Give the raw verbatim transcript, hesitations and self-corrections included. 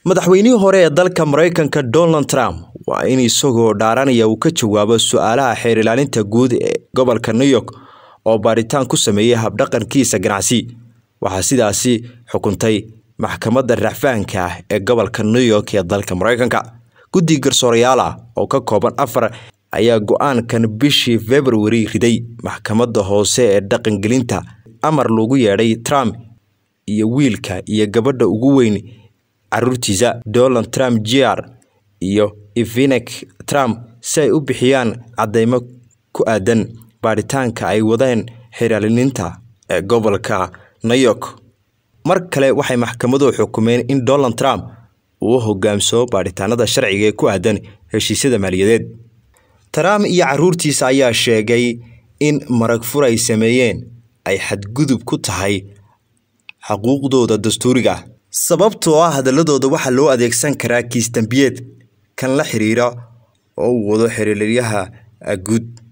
madaxweynihii hore ee dalka Mareykanka Donald Trump waa in isagoo dhaaranaya uu ka jawaabo su'aalaha xeer ilaalinta guud ee gobolka New York oo baaritaan ku sameeyay habdhaqankiisa ganacsi. Waxa sidaasi xukuntay maxkamadda racfaanka ah ee gobolka New York ee dalka Mareykanka. Guddi garsoorayaal ah oo ka kooban afar ayaa go'aankan bishii February riday maxkamadda hoose ee dhaqangelinta amar loogu yeedhay Trump iyo wiilka iyo gabadha ugu weyn carruurtiisa Donald Trump Junior iyo Ivanka Trump si ay u bixiyaan cadeymo ku aadan baaritaanka ay wadeen xeer ilaalinta ee gobolka New York. Mar kale waxay maxkamaduhu xukumeen in Donald Trump uu hoggaamsado baaritaanada sharciga ee ku aadan heshiisyada maaliyadeed. Trump iyo carruurtiisa ayaa sheegay in marag fur ay sameeyeen ay xadgudub ku tahay xuquuqdooda dastuuriga, sababtoo ah hadaladooda waxa loo adeegsan karaa kiis dambiyeed kan la xiriira oo uu wado xiriiryaha guud.